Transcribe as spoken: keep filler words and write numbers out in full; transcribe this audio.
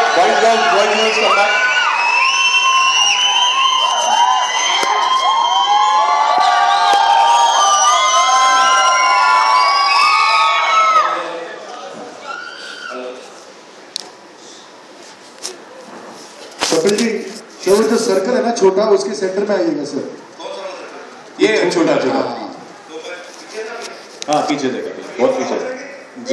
Boys, girls, boys, girls, come back. Kapil ji, जो जो circle है ना छोटा, उसके सेंटर में आइएगा सर। ये छोटा छोटा हाँ पीछे देखा, बहुत पीछे।